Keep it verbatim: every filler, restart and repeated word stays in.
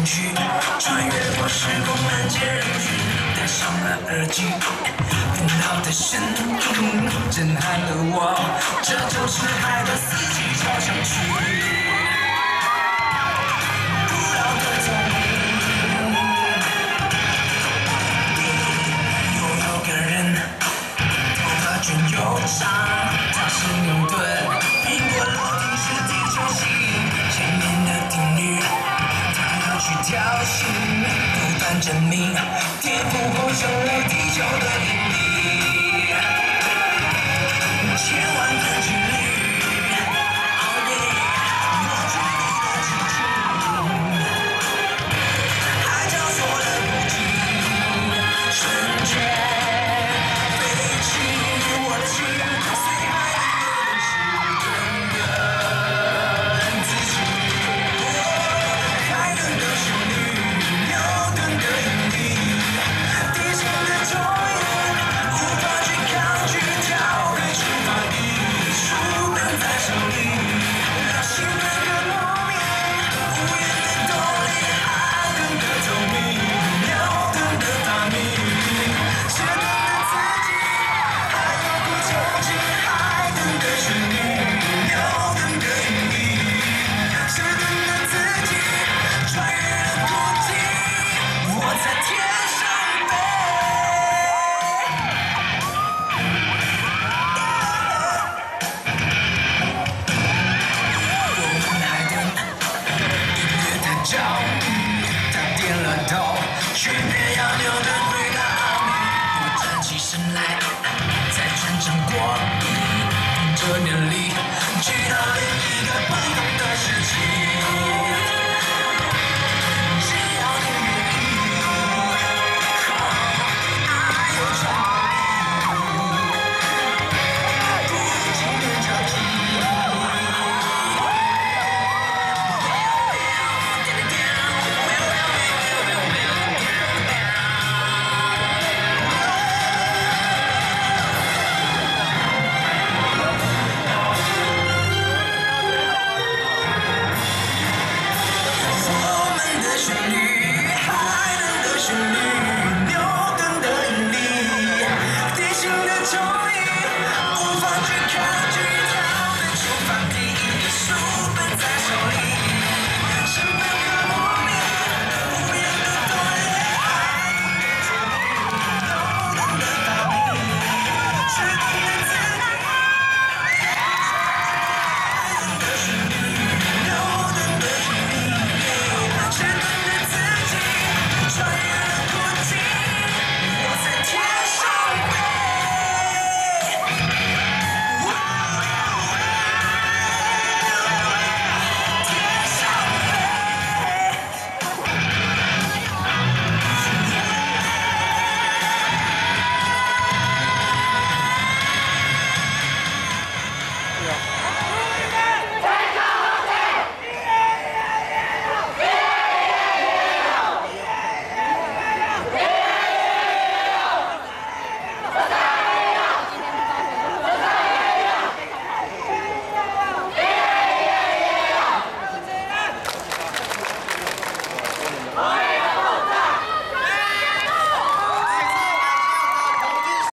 去，穿越过时空拦截人群，戴上了耳机，电脑的声音震撼了我，这就是爱的四季交响曲。古老的丛林，又有个人头发卷又长，他是牛顿，苹果落地是地球吸引，前面的定律。去挑衅，不断证明天赋构成了地球的引力，千万个几率，哦耶，我注定的激情，海角错了不羁，瞬间飞起我的心，随海里流逝，更更自己。海豚的旋律，牛顿的引力，地心的重力，无法去抗拒，跳回出发地，书本在手里，心能更莫名，无言的动力，海豚的聪明，牛顿的发明，写顿的自己，还有不憧憬，海豚的旋律，牛顿的引力，写顿的自己。穿越了国境，我在天上飞。我问海豚，音乐太着迷，他点了头，却别要牛顿回答奥秘。我站起身来，在全场过壁，凭着念力，去到另一个不同的世界。